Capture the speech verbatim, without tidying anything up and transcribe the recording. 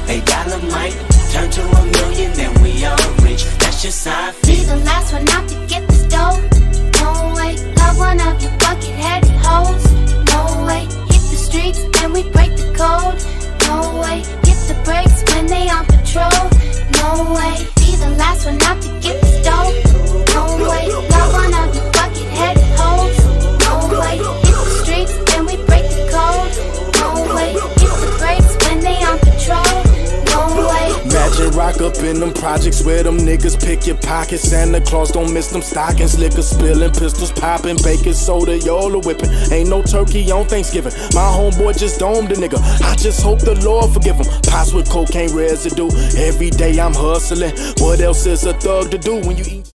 A dollar might turn to a million, then we all rich. That's just how I feel. Be the last one out to get the dough. No way, love one of your bucket-headed hoes. No way, hit the streets and we break the code. No way, hit the brakes when they on patrol. No way, be the last one out to get the dough. No way, love one of your bucket-headed hoes. No way, hit the streets and we break the code. No way, hit the brakes when they on patrol. No way. Imagine rock up in them projects where them niggas pick your pockets. Santa Claus don't miss them stockings. Liquor spilling, pistols popping, baking soda, Yola whipping. Ain't no turkey on Thanksgiving. My homeboy just domed a nigga. I just hope the Lord forgive him. Pots with cocaine residue. Every day I'm hustling. What else is a thug to do when you eat?